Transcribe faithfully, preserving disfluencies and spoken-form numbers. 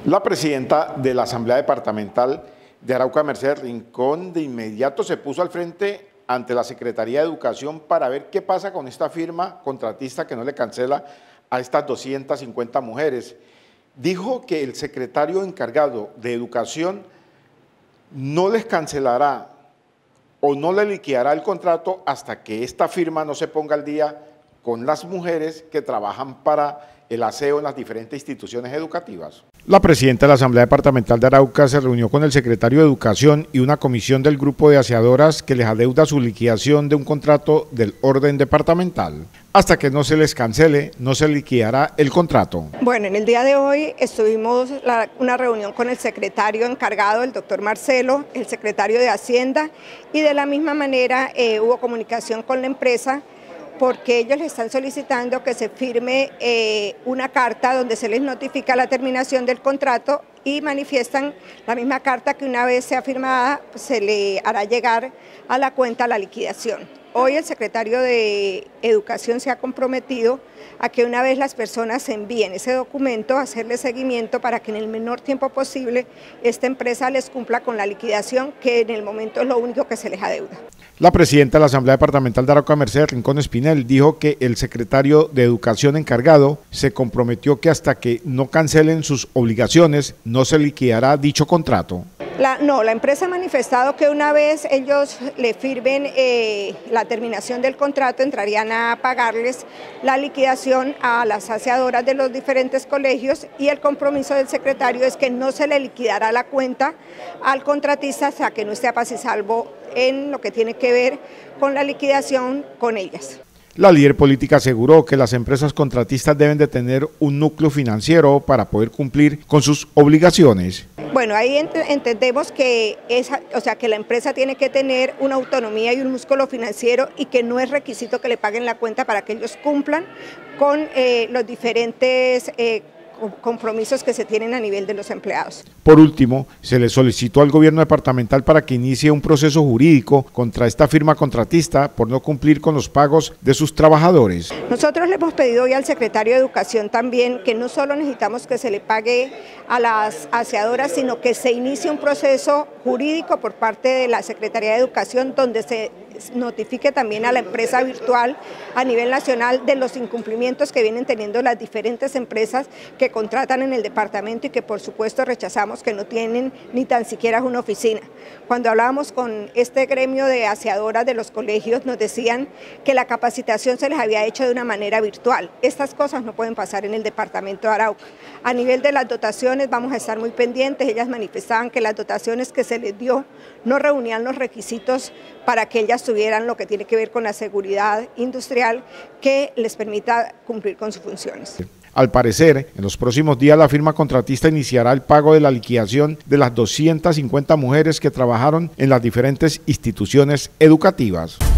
La presidenta de la Asamblea Departamental de Arauca, Mercedes Rincón, de inmediato se puso al frente ante la Secretaría de Educación para ver qué pasa con esta firma contratista que no le cancela a estas doscientas cincuenta mujeres. Dijo que el secretario encargado de Educación no les cancelará o no le liquidará el contrato hasta que esta firma no se ponga al día con las mujeres que trabajan para el aseo en las diferentes instituciones educativas. La presidenta de la Asamblea Departamental de Arauca se reunió con el secretario de Educación y una comisión del grupo de aseadoras que les adeuda su liquidación de un contrato del orden departamental. Hasta que no se les cancele, no se liquidará el contrato. Bueno, en el día de hoy estuvimos la, una reunión con el secretario encargado, el doctor Marcelo, el secretario de Hacienda, y de la misma manera eh, hubo comunicación con la empresa, porque ellos le están solicitando que se firme eh, una carta donde se les notifica la terminación del contrato y manifiestan la misma carta que una vez sea firmada se le hará llegar a la cuenta la liquidación. Hoy el secretario de Educación se ha comprometido a que una vez las personas envíen ese documento, hacerle seguimiento para que en el menor tiempo posible esta empresa les cumpla con la liquidación, que en el momento es lo único que se les adeuda. La presidenta de la Asamblea Departamental de Arauca, Mercedes Rincón Espinel, dijo que el secretario de Educación encargado se comprometió que hasta que no cancelen sus obligaciones no se liquidará dicho contrato. La, no, la empresa ha manifestado que una vez ellos le firmen eh, la terminación del contrato, entrarían a pagarles la liquidación a las aseadoras de los diferentes colegios, y el compromiso del secretario es que no se le liquidará la cuenta al contratista hasta que no esté a paz y salvo en lo que tiene que ver con la liquidación con ellas. La líder política aseguró que las empresas contratistas deben de tener un núcleo financiero para poder cumplir con sus obligaciones. Bueno, ahí ent entendemos que, esa, o sea, que la empresa tiene que tener una autonomía y un músculo financiero, y que no es requisito que le paguen la cuenta para que ellos cumplan con eh, los diferentes eh, compromisos que se tienen a nivel de los empleados. Por último, se le solicitó al gobierno departamental para que inicie un proceso jurídico contra esta firma contratista por no cumplir con los pagos de sus trabajadores. Nosotros le hemos pedido hoy al secretario de Educación también que no solo necesitamos que se le pague a las aseadoras, sino que se inicie un proceso jurídico por parte de la Secretaría de Educación donde se notifique también a la empresa virtual a nivel nacional de los incumplimientos que vienen teniendo las diferentes empresas que contratan en el departamento, y que por supuesto rechazamos que no tienen ni tan siquiera una oficina. Cuando hablábamos con este gremio de aseadoras de los colegios, nos decían que la capacitación se les había hecho de una manera virtual. Estas cosas no pueden pasar en el departamento de Arauca. A nivel de las dotaciones vamos a estar muy pendientes. Ellas manifestaban que las dotaciones que se les dio no reunían los requisitos para que ellas tuvieran lo que tiene que ver con la seguridad industrial que les permita cumplir con sus funciones. Al parecer, en los próximos días la firma contratista iniciará el pago de la liquidación de las doscientas cincuenta mujeres que trabajaron en las diferentes instituciones educativas.